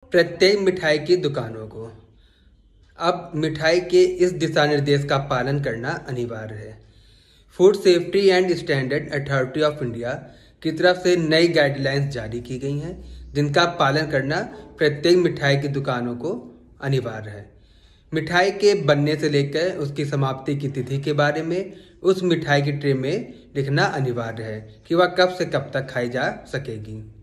प्रत्येक मिठाई की दुकानों को अब मिठाई के इस दिशा निर्देश का पालन करना अनिवार्य है। Food Safety and Standard Authority of India की तरफ से नई गाइडलाइंस जारी की गई हैं, जिनका पालन करना प्रत्येक मिठाई की दुकानों को अनिवार्य है। मिठाई के बनने से लेकर उसकी समाप्ति की तिथि के बारे में उस मिठाई की ट्रे में लिखना अनिवार्य है कि वह कब से कब तक खाई जा सकेगी।